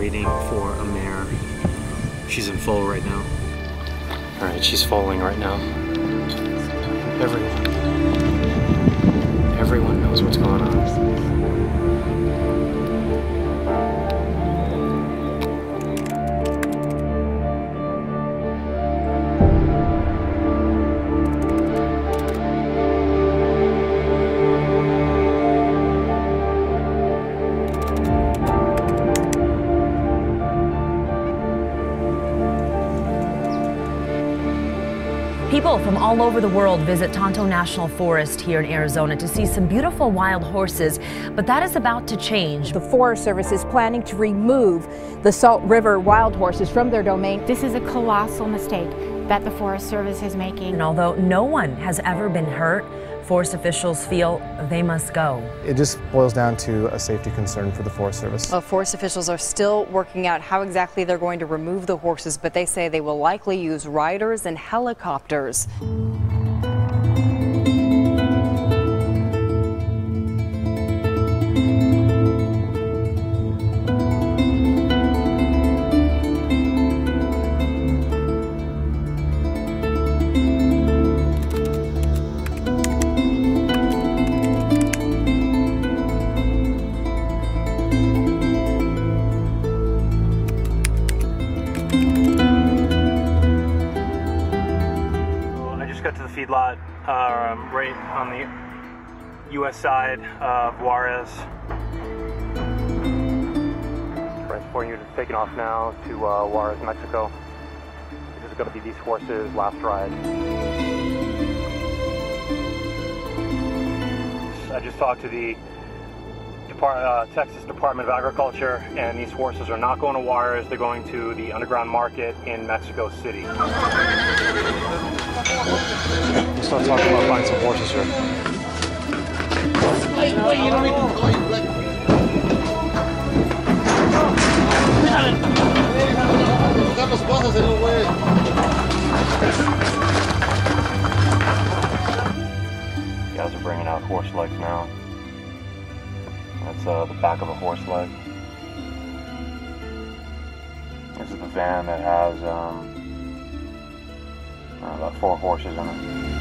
waiting for a mare. She's in foal right now. All right, she's foaling right now. Everyone knows what's going on. People from all over the world visit Tonto National Forest here in Arizona to see some beautiful wild horses, but that is about to change. The Forest Service is planning to remove the Salt River wild horses from their domain. This is a colossal mistake that the Forest Service is making. And although no one has ever been hurt, forest officials feel they must go. It just boils down to a safety concern for the Forest Service. Well, forest officials are still working out how exactly they're going to remove the horses, but they say they will likely use riders and helicopters. Got to the feedlot right on the U.S. side of Juarez. Transporting you to taking off now to Juarez, Mexico. This is going to be these horses' last ride. I just talked to the Texas Department of Agriculture, and these horses are not going to Juarez. They're going to the underground market in Mexico City. We'll start talking about buying some horses here. Guys are bringing out horse legs now. That's the back of a horse leg. This is the van that has about 4 horses in it.